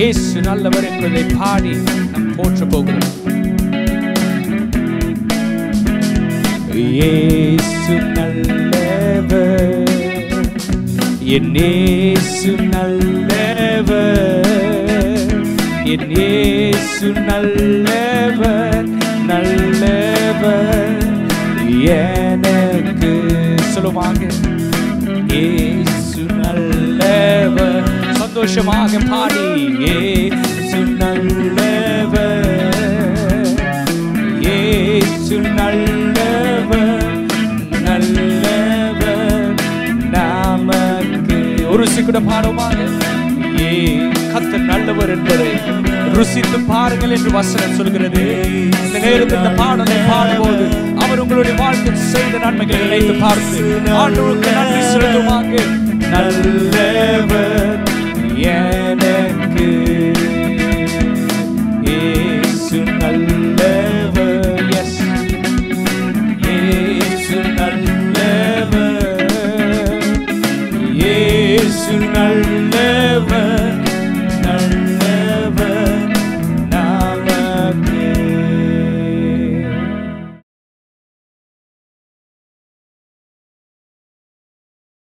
இயேசு நல்லவர் என்பதை பாடி நாம் போற்ற போகிறோம். இயேசு நல்லவர், என் இயேசு நல்லவர், என் இயேசு நல்லவர், நல்லவர் எனக்கு. சொல்லுவாங்க, இயேசு நல்லவர். சந்தோஷமாக பாடி, இயேசு நல்லவர், இயேசு நல்லவர், நல்லவர் நமக்கு. ஒரு சிக்குட பாடுவாங்க, கர்த்தர் நல்லவர் என்பதை ருசித்து பாருங்கள் என்று வசனம் சொல்கிறது. இந்த நேரத்தில் இந்த பாடலை பாடும்போது அவர் உங்களுடைய வாழ்க்கை செய்த நன்மைகளை நினைத்து பார்த்து ஆண்டவருக்கு நன்றி செலுத்துவாங்க. நல்லவர்